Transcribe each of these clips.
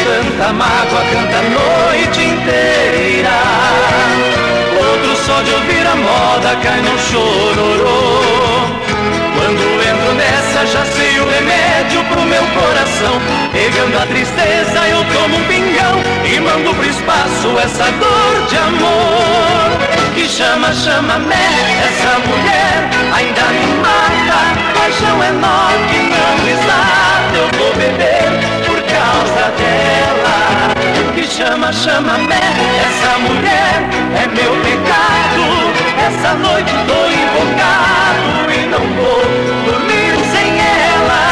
tanta mágoa canta a noite inteira. Outro só de ouvir a moda cai no chororô. Quando entro nessa já sei o remédio pro meu coração. Pegando a tristeza eu tomo um pingão e mando pro espaço essa dor de amor. Que chama, chama-me, essa mulher ainda me mata. Paixão enorme, não risada, eu vou beber por causa dela. Que chama, chama-me, essa mulher é meu pecado. Essa noite tô invocado e não vou dormir sem ela.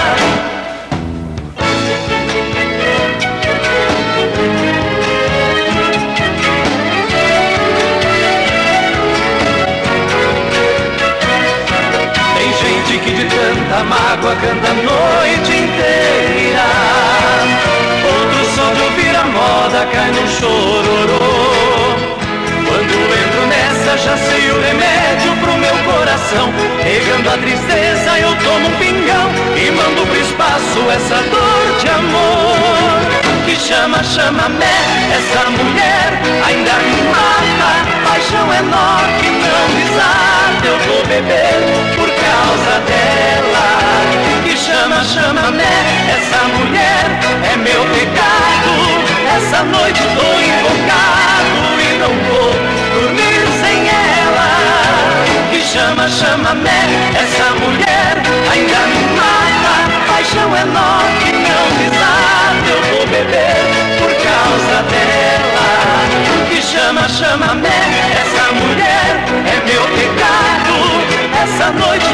Tem gente que de tanta mágoa canta a noite inteira. Outro só de ouvir a moda cai no chororô. Quando entro nessa já sei o remédio pro meu coração. Pegando a tristeza eu tomo um pingão e mando pro espaço essa dor de amor. Que chama, chama-me, essa mulher ainda me mata. Paixão enorme, não risada, eu vou beber por causa dela. Que chama, chama-me, essa mulher é meu pecado. Essa noite tô invocado e não vou dormir sem ela. Que chama, chama-me, essa mulher ainda me mata. Paixão enorme, não risada, eu vou beber por causa dela. Que chama, chama-me, essa mulher é meu pecado. Essa noite